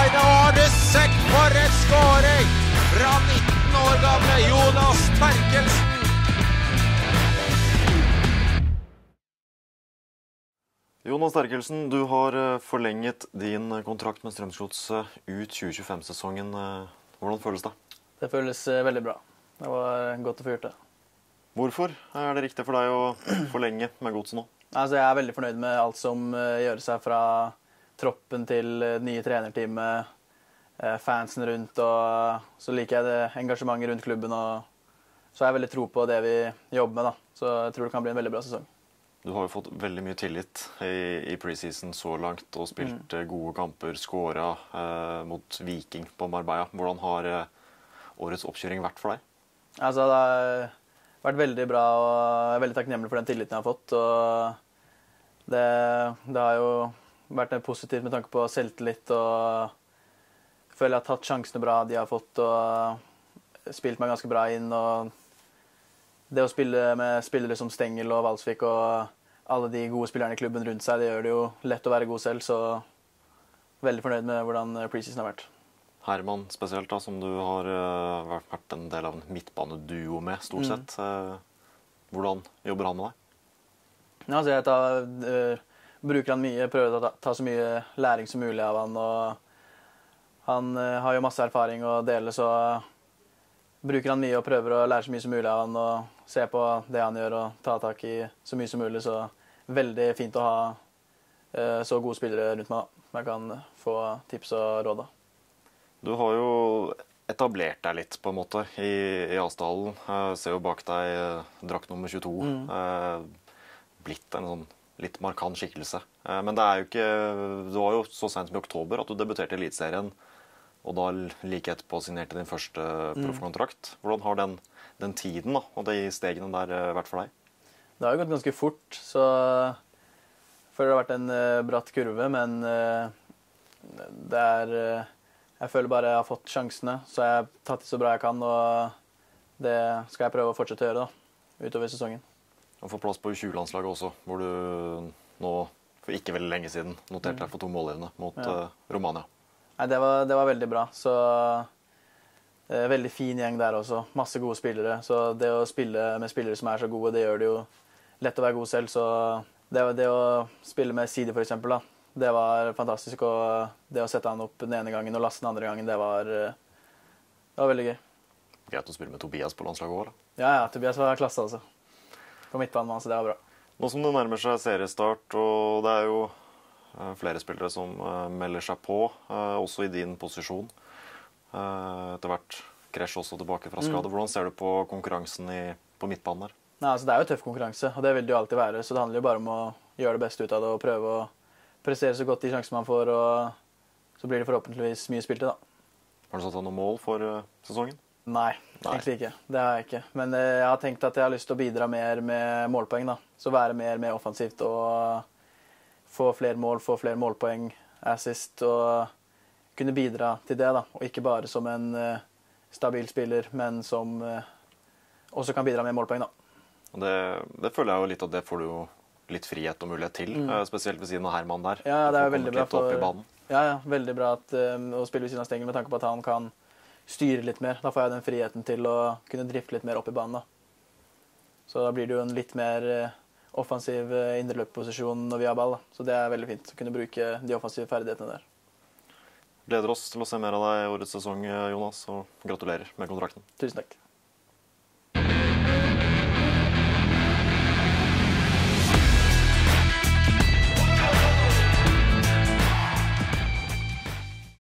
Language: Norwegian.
Oi, det var det sekk for et skåring fra 19 år gamle Jonas Terkelsen. Jonas Terkelsen, du har forlenget din kontrakt med Strømsgodset ut 2025-sesongen. Hvordan føles det? Det føles veldig bra. Det var godt å få gjort det. Hvorfor er det riktig for deg å forlenge med Godset nå? Altså, jeg er veldig fornøyd med alt som gjøres her, fra troppen til nye trenerteamet, fansen rundt, og så liker jeg det engasjementet rundt klubben, og så har jeg veldig tro på det vi jobber med, da. Så jeg tror det kan bli en veldig bra sesong. Du har jo fått veldig mye tillit i preseason så langt, og spilt gode kamper, skåret mot Viking på Marbella. Hvordan har årets oppkjøring vært for deg? Altså, det har vært veldig bra, og jeg er veldig takknemlig for den tilliten jeg har fått, og det har jo vært positivt med tanke på selvtillit, og jeg føler jeg har tatt sjansene bra de har fått, og spilt meg ganske bra inn, og det å spille med spillere som Stengel og Valsvik og alle de gode spillerne i klubben rundt seg, det gjør det jo lett å være god selv, så veldig fornøyd med hvordan preseason har vært. Herman spesielt, da, som du har vært en del av en midtbaneduo med, stort sett. Hvordan jobber han med deg? Ja, altså jeg bruker han mye, prøver å ta så mye læring som mulig av han, og han har jo masse erfaring å dele, så bruker han mye og prøver å lære så mye som mulig av han, og se på det han gjør og ta tak i så mye som mulig, så veldig fint å ha så gode spillere rundt meg, da. Jeg kan få tips og råd da. Du har jo etablert deg litt på en måte i Asdalen. Jeg ser jo bak deg drakt nummer 22. Blitt en sånn litt markant skikkelse. Men det er jo ikke, det var jo så sent som i oktober at du debuterte i Eliteserien, og da like etterpå signerte din første proffkontrakt. Hvordan har den tiden da, og de stegene der vært for deg? Det har jo gått ganske fort, så for det har vært en bratt kurve, men det er... Jeg føler bare jeg har fått sjansene, så jeg har tatt det så bra jeg kan, og det skal jeg prøve å fortsette å gjøre da, utover sesongen. Du får plass på U20-landslaget også, hvor du nå, for ikke veldig lenge siden, noterte deg for 2 målgivende mot Romania. Nei, det var veldig bra, så veldig fin gjeng der også, masse gode spillere, så det å spille med spillere som er så gode, det gjør det jo lett å være god selv, så det å spille med Sidi for eksempel da, det var fantastisk, og det å sette han opp den ene gangen og laste den andre gangen, det var veldig gøy. Greit å spille med Tobias på landslaget også, da? Ja, Tobias var klasse altså. På midtbanen, så det var bra. Nå som det nærmer seg seriestart, og det er jo flere spillere som melder seg på, også i din posisjon. Etter hvert Kresh også tilbake fra skade. Hvordan ser du på konkurransen på midtbanen der? Nei, altså det er jo tøff konkurranse, og det vil det jo alltid være, så det handler jo bare om å gjøre det beste ut av det, og prøve å prestere så godt de sjanser man får, og så blir det forhåpentligvis mye spilt til da. Har du satt deg noen mål for sesongen? Nei, egentlig ikke. Det har jeg ikke. Men jeg har tenkt at jeg har lyst til å bidra mer med målpoeng da. Så være mer offensivt og få flere mål, få flere målpoeng, assist, og kunne bidra til det da. Og ikke bare som en stabil spiller, men som også kan bidra med målpoeng da. Og det føler jeg jo litt at det får du jo litt frihet og mulighet til, spesielt ved siden av Herman der. Ja, det er veldig bra veldig bra å spille ved siden av Stengel med tanke på at han kan styre litt mer. Da får jeg den friheten til å kunne drifte litt mer opp i banen da. Så da blir det jo en litt mer offensiv indreløpposisjon når vi har ball da. Så det er veldig fint å kunne bruke de offensive ferdighetene der. Gleder oss til å se mer av deg i årets sesong, Jonas, og gratulerer med kontrakten. Tusen takk.